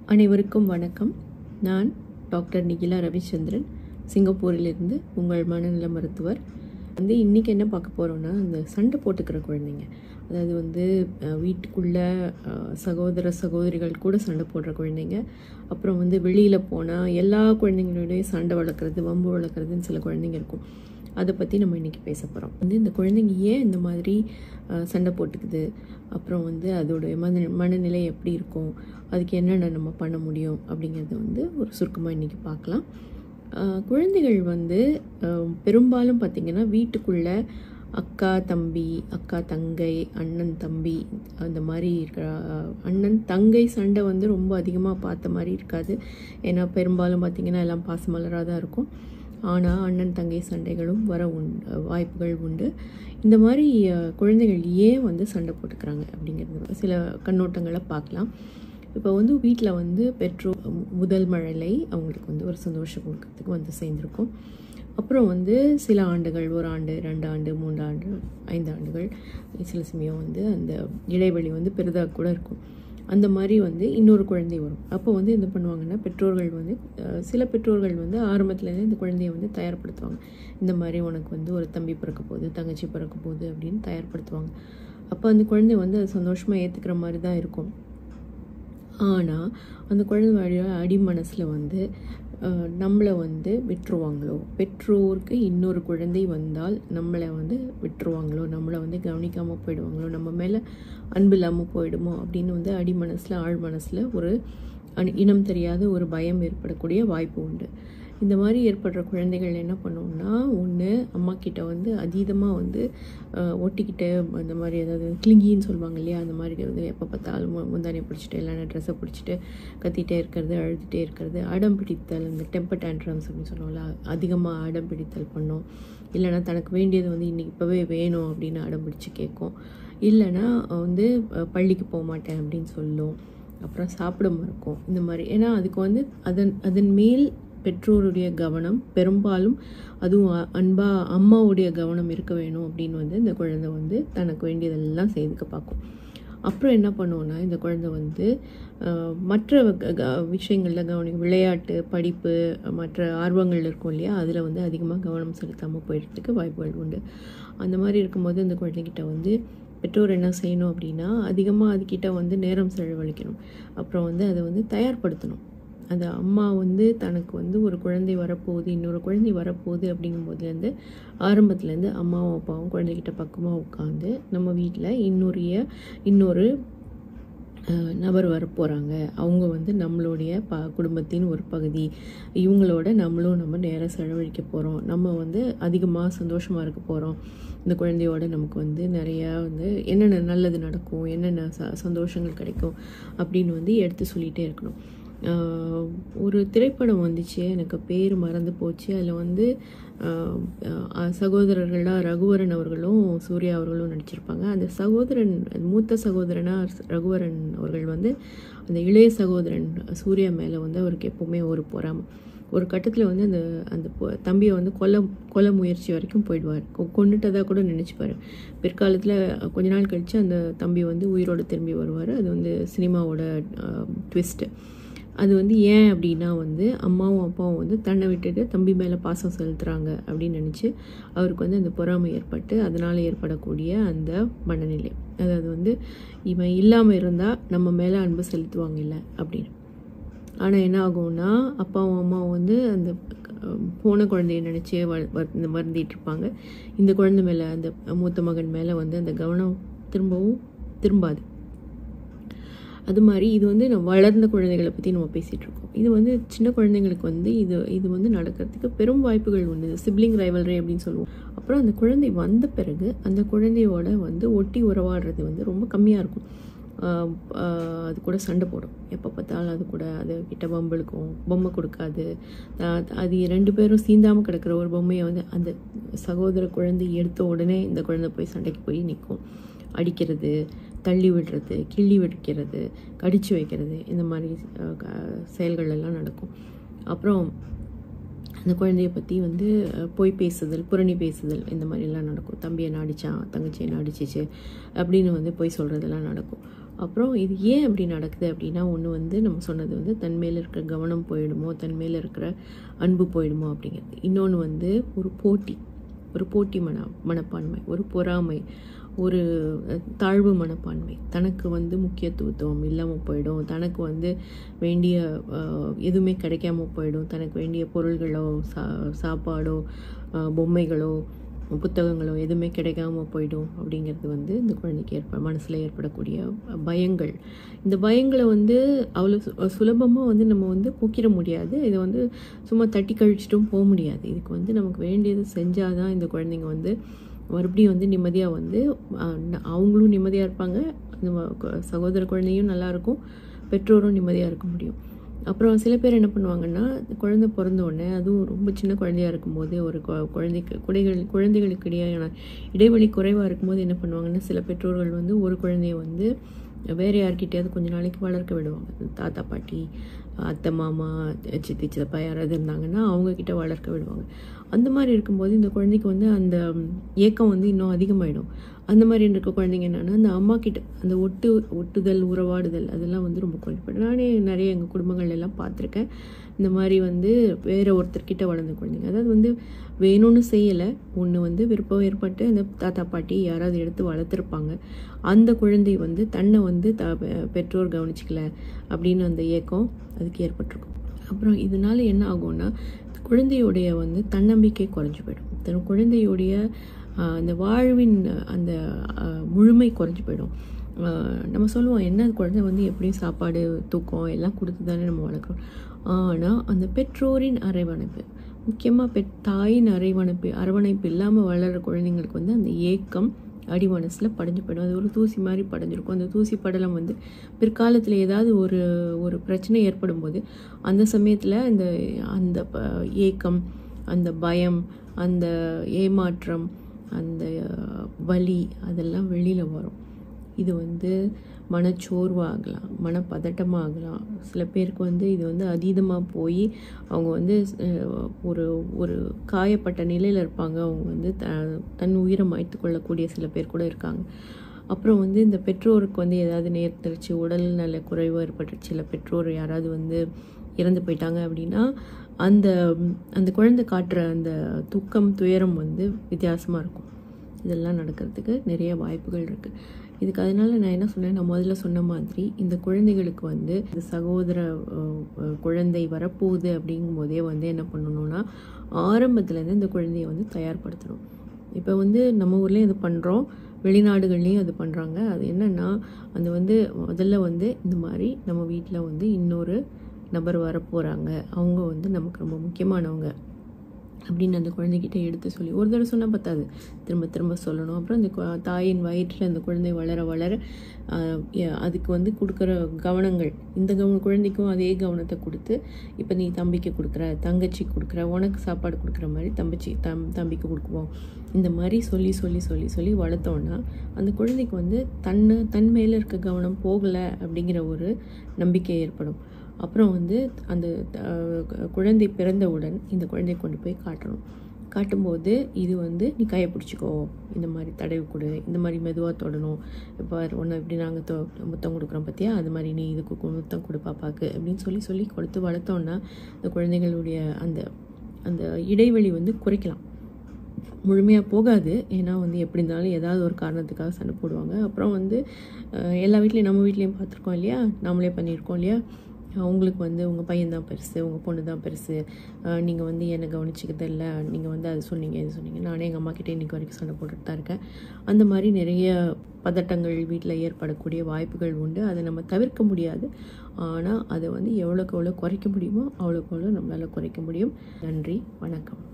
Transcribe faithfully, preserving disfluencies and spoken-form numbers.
அனைவருக்கும் வணக்கம். நான் டாக்டர் நிகிலா ரவிச்சந்திரன், சிங்கப்பூரிலிருந்து உங்கள் மனநல மருத்துவர். வந்து இன்றைக்கி என்ன பார்க்க போகிறோன்னா, அந்த சண்டை போட்டுக்கிற குழந்தைங்க, அதாவது வந்து வீட்டுக்குள்ளே சகோதர சகோதரிகள் கூட சண்டை போடுற குழந்தைங்க, அப்புறம் வந்து வெளியில் போனால் எல்லா குழந்தைங்களோடய சண்டை வளர்க்குறது, வம்பு வளர்க்குறதுன்னு சில குழந்தைங்க இருக்கும். அதை பற்றி நம்ம இன்றைக்கி பேச போகிறோம். வந்து இந்த குழந்தைங்க ஏன் இந்த மாதிரி சண்டை போட்டுக்குது, அப்புறம் வந்து அதோடைய மன மனநிலை எப்படி இருக்கும், அதுக்கு என்னென்ன நம்ம பண்ண முடியும் அப்படிங்கிறத வந்து ஒரு சுருக்கமாக இன்றைக்கி பார்க்கலாம். குழந்தைகள் வந்து பெரும்பாலும் பார்த்திங்கன்னா வீட்டுக்குள்ளே அக்கா தம்பி, அக்கா தங்கை, அண்ணன் தம்பி, அந்த மாதிரி இருக்கிற அண்ணன் தங்கை சண்டை வந்து ரொம்ப அதிகமாக பார்த்த மாதிரி இருக்காது. ஏன்னா பெரும்பாலும் பார்த்திங்கன்னா எல்லாம் பாசமலராக தான் இருக்கும். ஆனால் அண்ணன் தங்கை சண்டைகளும் வர உண்டு, வாய்ப்புகள் உண்டு. இந்த மாதிரி குழந்தைகள் ஏன் வந்து சண்டை போட்டுக்கிறாங்க அப்படிங்கிறது சில கண்ணோட்டங்களை பார்க்கலாம். இப்போ வந்து வீட்டில் வந்து பெற்றோர் முதல் மழலை அவங்களுக்கு வந்து ஒரு சந்தோஷம் கொடுக்கறதுக்கு வந்து சேர்ந்துருக்கும். அப்புறம் வந்து சில ஆண்டுகள், ஒரு ஆண்டு, ரெண்டு ஆண்டு, மூன்று ஆண்டு, ஐந்து ஆண்டுகள், சில சமயம் வந்து அந்த இடைவெளி வந்து பெரிதாக கூட இருக்கும். அந்த மாதிரி வந்து இன்னொரு குழந்தை வரும். அப்போ வந்து என்ன பண்ணுவாங்கன்னா, பெற்றோர்கள் வந்து சில பெற்றோர்கள் வந்து ஆரம்பத்துலேருந்து இந்த குழந்தைய வந்து தயார்படுத்துவாங்க. இந்த மாதிரி உனக்கு வந்து ஒரு தம்பி பிறக்க போகுது, தங்கச்சி பிறக்க போகுது அப்படின்னு தயார்படுத்துவாங்க. அப்போ அந்த குழந்தை வந்து அது சந்தோஷமாக ஏற்றுக்கிற மாதிரி தான் இருக்கும். ஆனால் அந்த குழந்தை வழியாக அடி மனசில் வந்து நம்மளை வந்து விட்டுருவாங்களோ, பெற்றோருக்கு இன்னொரு குழந்தை வந்தால் நம்மளை வந்து விட்டுருவாங்களோ, நம்மளை வந்து கவனிக்காமல் போயிடுவாங்களோ, நம்ம மேலே அன்பு இல்லாமல் போயிடுமோ அப்படின்னு வந்து அடி மனசில், ஆழ் மனசில் ஒரு இனம் தெரியாத ஒரு பயம் ஏற்படக்கூடிய வாய்ப்பு உண்டு. இந்த மாதிரி ஏற்படுற குழந்தைகள் என்ன பண்ணுவோம்னா, ஒன்று அம்மா கிட்ட வந்து அதீதமாக வந்து ஒட்டிக்கிட்டு, அந்த மாதிரி ஏதாவது கிளிங்கின்னு சொல்லுவாங்க இல்லையா, அந்த மாதிரி வந்து எப்போ பார்த்தாலும் முந்தானியை பிடிச்சிட்டு இல்லைன்னா ட்ரெஸ்ஸை பிடிச்சிட்டு கத்திகிட்டே இருக்கிறது, அழுதுகிட்டே இருக்கிறது, அடம் பிடித்தல், இந்த டெம்பர் டேண்ட்ரம்ஸ் அப்படின்னு சொல்லுவோம்ல, அதிகமாக அடம் பிடித்தல் பண்ணும். இல்லைனா தனக்கு வேண்டியது வந்து இன்றைக்கி இப்போவே வேணும் அப்படின்னு அடம் பிடிச்சி கேட்கும். இல்லைனா வந்து பள்ளிக்கு போக மாட்டேன் அப்படின்னு சொல்லும். அப்புறம் சாப்பிட மறுக்கும். இந்த மாதிரி ஏன்னா அதுக்கு வந்து அதன் அதன் மேல் பெற்றோருடைய கவனம், பெரும்பாலும் அதுவும் அன்பா அம்மாவுடைய கவனம் இருக்க வேணும் அப்படின்னு வந்து இந்த குழந்தை வந்து தனக்கு வேண்டியதெல்லாம் செய்துக்க பார்க்கும். அப்புறம் என்ன பண்ணுவோன்னா, இந்த குழந்தை வந்து மற்ற விஷயங்களில் கவனம், விளையாட்டு, படிப்பு, மற்ற ஆர்வங்கள் இருக்கும் இல்லையா, அதில் வந்து அதிகமாக கவனம் செலுத்தாமல் போயிடுறதுக்கு வாய்ப்புகள் உண்டு. அந்த மாதிரி இருக்கும்போது இந்த குழந்தைகிட்ட வந்து பெற்றோர் என்ன செய்யணும் அப்படின்னா, அதிகமாக அதுக்கிட்ட வந்து நேரம் செலவழிக்கணும். அப்புறம் வந்து அதை வந்து தயார்படுத்தணும். அந்த அம்மா வந்து தனக்கு வந்து ஒரு குழந்தை வரப்போகுது, இன்னொரு குழந்தை வரப்போகுது அப்படிங்கும்போதுலேருந்து ஆரம்பத்துலேருந்து அம்மாவும் அப்பாவும் குழந்தைகிட்ட பக்கமாக உட்காந்து, நம்ம வீட்டில் இன்னொரிய இன்னொரு நபர் வரப்போகிறாங்க, அவங்க வந்து நம்மளுடைய ப குடும்பத்தின் ஒரு பகுதி, இவங்களோட நம்மளும் நம்ம நேரம் செலவழிக்க போகிறோம், நம்ம வந்து அதிகமாக சந்தோஷமாக இருக்க போகிறோம், இந்த குழந்தையோட நமக்கு வந்து நிறையா வந்து என்னென்ன நல்லது நடக்கும், என்னென்ன ச சந்தோஷங்கள் கிடைக்கும் அப்படின்னு வந்து எடுத்து சொல்லிகிட்டே இருக்கணும். ஒரு திரைப்படம் வந்துச்சு, எனக்கு பேர் மறந்து போச்சு. அதில் வந்து சகோதரர்களாக ரகுவரன் அவர்களும் சூர்யா அவர்களும் நடிச்சிருப்பாங்க. அந்த சகோதரன், மூத்த சகோதரனாக ரகுவரன் அவர்கள் வந்து அந்த இளைய சகோதரன் சூர்யா மேலே வந்து அவருக்கு எப்போவுமே ஒரு பொறாமை. ஒரு கட்டத்தில் வந்து அந்த அந்த தம்பியை வந்து கொல்ல கொல்ல முயற்சி வரைக்கும் போயிடுவார், கொண்டுட்டதாக கூட நினச்சிப்பார். பிற்காலத்தில் கொஞ்ச நாள் கழித்து அந்த தம்பி வந்து உயிரோடு திரும்பி வருவார். அது வந்து சினிமாவோட ட்விஸ்ட்டு. அது வந்து ஏன் அப்படின்னா வந்து அம்மாவும் அப்பாவும் வந்து தன்னை விட்டுட்டு தம்பி மேலே பாசம் செலுத்துகிறாங்க அப்படின்னு நினச்சி அவருக்கு வந்து அந்த பொறாமை ஏற்பட்டு அதனால் ஏற்படக்கூடிய அந்த மனநிலை, அதாவது வந்து இவன் இல்லாமல் இருந்தால் நம்ம மேலே அன்பு செலுத்துவாங்க இல்லை அப்படின்னு. ஆனால் என்ன ஆகும்னா, அப்பாவும் அம்மாவும் வந்து அந்த போன குழந்தைய நினச்சி வ இந்த மறந்துட்டு இருப்பாங்க. இந்த குழந்தை மேலே, அந்த மூத்த மகன் மேலே வந்து அந்த கவனம் திரும்பவும் திரும்பாது. அது மாதிரி இது வந்து நம்ம வளர்ந்த குழந்தைகளை பற்றி நம்ம பேசிகிட்டு இருக்கோம். இது வந்து சின்ன குழந்தைங்களுக்கு வந்து இது இது வந்து நடக்கிறதுக்கு பெரும் வாய்ப்புகள் உண்டு. சிப்ளிங் ரைவல்ரி அப்படின்னு சொல்லுவோம். அப்புறம் அந்த குழந்தை வந்த பிறகு அந்த குழந்தையோட வந்து ஒட்டி உறவாடுறது வந்து ரொம்ப கம்மியாக இருக்கும். அது கூட சண்டை போடும், எப்போ பார்த்தாலும் அது கூட அது கிட்ட பம்பளுக்கும், பொம்மை கொடுக்காது. அது ரெண்டு பேரும் சீந்தாமல் கிடக்கிற ஒரு பொம்மையை வந்து அந்த சகோதர குழந்தை எடுத்த உடனே இந்த குழந்தை போய் சண்டைக்கு போய் நிற்கும். அடிக்கிறது, தள்ளி விடுறது, கிள்ளி வைக்கிறது, கடிச்சு வைக்கிறது, இந்த மாதிரி செயல்கள் எல்லாம் நடக்கும். அப்புறம் அந்த குழந்தைய பற்றி வந்து போய் பேசுதல், புரணி பேசுதல், இந்த மாதிரிலாம் நடக்கும். தம்பி என்ன அடித்தான், தங்கச்சி என்ன அடிச்சிச்சு அப்படின்னு வந்து போய் சொல்கிறதெல்லாம் நடக்கும். அப்புறம் இது ஏன் அப்படி நடக்குது அப்படின்னா, ஒன்று வந்து நம்ம சொன்னது வந்து தன் மேல இருக்கிற கவனம் போயிடுமோ, தன் மேல இருக்கிற அன்பு போயிடுமோ அப்படிங்கிறது. இன்னொன்று வந்து ஒரு போட்டி ஒரு போட்டி மன மனப்பான்மை, ஒரு பொறாமை, ஒரு தாழ்வு மனப்பான்மை, தனக்கு வந்து முக்கியத்துவம் இல்லாமல் போயிடும், தனக்கு வந்து வேண்டிய எதுவுமே கிடைக்காம போயிடும், தனக்கு வேண்டிய பொருள்களோ சா சாப்பாடோ பொம்மைகளோ புத்தகங்களோ எதுவுமே கிடைக்காம போயிடும் அப்படிங்கிறது வந்து இந்த குழந்தைக்கு ஏற்ப மனசில் ஏற்படக்கூடிய பயங்கள். இந்த பயங்களை வந்து அவ்வளோ சு சுலபமாக வந்து நம்ம வந்து போக்கிட முடியாது. இதை வந்து சும்மா தட்டி கழிச்சிட்டும் போக முடியாது. இதுக்கு வந்து நமக்கு வேண்டியது செஞ்சால் தான் இந்த குழந்தைங்க வந்து மறுபடியும் வந்து நிம்மதியாக வந்து அவங்களும் நிம்மதியாக இருப்பாங்க, அந்த சகோதர குழந்தையும் நல்லாயிருக்கும், பெற்றோரும் நிம்மதியாக இருக்க முடியும். அப்புறம் சில பேர் என்ன பண்ணுவாங்கன்னா, குழந்தை பிறந்த உடனே, அதுவும் ரொம்ப சின்ன குழந்தையாக இருக்கும்போது, ஒரு குழந்தைக்கு குடைகள் குழந்தைகளுக்கு இடையான இடைவெளி குறைவாக இருக்கும்போது என்ன பண்ணுவாங்கன்னா, சில பெற்றோர்கள் வந்து ஒரு குழந்தைய வந்து வேறு யார்கிட்டையாவது கொஞ்ச நாளைக்கு வளர்க்க விடுவாங்க. தாத்தா பாட்டி, அத்தை மாமா, சித்தி சித்தப்பா யாராவது இருந்தாங்கன்னா அவங்கக்கிட்ட வளர்க்க விடுவாங்க. அந்த மாதிரி இருக்கும்போது இந்த குழந்தைக்கு வந்து அந்த ஏக்கம் வந்து இன்னும் அதிகமாகிடும். அந்த மாதிரி இருக்க குழந்தைங்க என்னென்னா, அந்த அம்மா கிட்ட அந்த ஒட்டு ஒட்டுதல் உறவாடுதல் அதெல்லாம் வந்து ரொம்ப குறைப்படும். நானே நிறைய எங்கள் குடும்பங்கள் எல்லாம் பார்த்துருக்கேன். இந்த மாதிரி வந்து வேறு ஒருத்தர்கிட்ட வளர்ந்த குழந்தைங்க, அதாவது வந்து வேணும்னு செய்யலை, ஒன்று வந்து விருப்பம் ஏற்பட்டு அந்த தாத்தா பாட்டி யாராவது எடுத்து வளர்த்துருப்பாங்க. அந்த குழந்தை வந்து தன்னை வந்து த பெற்றோர் கவனிச்சிக்கல அப்படின்னு அந்த ஏக்கம் அதுக்கு ஏற்பட்டிருக்கும். அப்புறம் இதனால என்ன ஆகும்னா, குழந்தையுடைய வந்து தன்னம்பிக்கை குறைஞ்சி போயிடும். தன் குழந்தையுடைய அந்த வாழ்வின் அந்த முழுமை குறைஞ்சி போயிடும். நம்ம சொல்லுவோம், என்ன குழந்தை வந்து எப்படியும் சாப்பாடு தூக்கம் எல்லாம் கொடுத்து தானே நம்ம வளர்க்குறோம். ஆனால் அந்த பெற்றோரின் அரவணைப்பு, முக்கியமாக பெ தாயின் அரவணைப்பு அரவணைப்பு இல்லாமல் வளர்கிற குழந்தைங்களுக்கு வந்து அந்த ஏக்கம் அடி மனசில் படைஞ்சு போயிடும். அது ஒரு தூசி மாதிரி படைஞ்சிருக்கும். அந்த தூசி படலம் வந்து பிற்காலத்தில் ஏதாவது ஒரு ஒரு பிரச்சனை ஏற்படும் போது அந்த சமயத்தில் இந்த அந்த ஏக்கம், அந்த பயம், அந்த ஏமாற்றம், அந்த வலி அதெல்லாம் வெளியில் வரும். இது வந்து மனச்சோர்வாகலாம், மனப்பதட்டமாகலாம். சில பேருக்கு வந்து இது வந்து அதீதமாக போய் அவங்க வந்து ஒரு ஒரு காயப்பட்ட நிலையில் இருப்பாங்க. அவங்க வந்து த தன் உயிரை மாய்த்து கொள்ளக்கூடிய சில பேர் கூட இருக்காங்க. அப்புறம் வந்து இந்த பெற்றோருக்கு வந்து ஏதாவது நேர்த்திருச்சு, உடல் நல குறைவு ஏற்பட்டுருச்சு, இல்லை பெற்றோர் யாராவது வந்து இறந்து போயிட்டாங்க அப்படின்னா அந்த அந்த குழந்தை காட்டுற அந்த துக்கம் துயரம் வந்து வித்தியாசமாக இருக்கும். இதெல்லாம் நடக்கிறதுக்கு நிறைய வாய்ப்புகள் இருக்குது. இதுக்கு அதனால் நான் என்ன சொன்னேன், நான் முதல்ல சொன்ன மாதிரி இந்த குழந்தைகளுக்கு வந்து இந்த சகோதர குழந்தை வரப்போகுது அப்படிங்கும் போதே வந்து என்ன பண்ணணும்னா, ஆரம்பத்துலேருந்து இந்த குழந்தைய வந்து தயார்படுத்தணும். இப்போ வந்து நம்ம ஊர்லேயும் இது பண்ணுறோம், வெளிநாடுகள்லேயும் அது பண்ணுறாங்க. அது என்னென்னா, அந்த வந்து முதல்ல வந்து இந்த மாதிரி நம்ம வீட்டில் வந்து இன்னொரு நபர் வரப்போகிறாங்க, அவங்க வந்து நமக்கு ரொம்ப முக்கியமானவங்க அப்படின்னு அந்த குழந்தைகிட்ட எடுத்து சொல்லி ஒரு தடவை சொன்னால் பத்தாது, திரும்ப திரும்ப சொல்லணும். அப்புறம் அந்த தாயின் வயிற்றில் அந்த குழந்தை வளர வளர அதுக்கு வந்து கொடுக்குற கவனங்கள், இந்த கவன குழந்தைக்கும் அதே கவனத்தை கொடுத்து, இப்போ நீ தம்பிக்கு கொடுக்குற, தங்கச்சி கொடுக்குற, உனக்கு சாப்பாடு கொடுக்குற மாதிரி தம்பிச்சி தம் தம்பிக்கு கொடுக்குவோம். இந்த மாதிரி சொல்லி சொல்லி சொல்லி சொல்லி வளர்த்தோன்னா அந்த குழந்தைக்கு வந்து தன்னு தன் மேலே இருக்க கவனம் போகலை அப்படிங்கிற ஒரு நம்பிக்கை ஏற்படும். அப்புறம் வந்து அந்த குழந்தை பிறந்தவுடன் இந்த குழந்தைய கொண்டு போய் காட்டணும். காட்டும்போது இது வந்து நீ கையை பிடிச்சிக்கோ, இந்த மாதிரி தடவி கொடு, இந்த மாதிரி மெதுவாக தொடணும், இப்போ ஒன்று இப்படி நாங்கள் தொ முத்தம் கொடுக்குறோம் பார்த்தியா, அது மாதிரி நீ இதுக்கு முத்தம் கொடு பாப்பாக்கு அப்படின்னு சொல்லி சொல்லி கொடுத்து வளர்த்தோன்னா இந்த குழந்தைகளுடைய அந்த அந்த இடைவெளி வந்து குறைக்கலாம். முழுமையாக போகாது, ஏன்னா வந்து எப்படி இருந்தாலும் ஏதாவது ஒரு காரணத்துக்காக சண்டை போடுவாங்க. அப்புறம் வந்து எல்லா வீட்லேயும் நம்ம வீட்லேயும் பார்த்துருக்கோம் இல்லையா, நாமளே பண்ணியிருக்கோம் இல்லையா, அவங்களுக்கு வந்து உங்கள் பையன் தான் பெருசு, உங்கள் பொண்ணு தான் பெருசு, நீங்கள் வந்து என்னை கவனிச்சிக்கிறது இல்லை, நீங்கள் வந்து அது சொன்னீங்க இது சொன்னீங்க. நானே எங்கள் அம்மாக்கிட்டே இன்றைக்கி வரைக்கும் சண்டை போட்டுட்டு தான் இருக்கேன். அந்த மாதிரி நிறைய பதட்டங்கள் வீட்டில் ஏற்படக்கூடிய வாய்ப்புகள் உண்டு. அதை நம்ம தவிர்க்க முடியாது. ஆனால் அதை வந்து எவ்வளோக்கு எவ்வளோ குறைக்க முடியுமோ அவ்வளோக்கு எவ்வளோ நம்மளால் குறைக்க முடியும். நன்றி, வணக்கம்.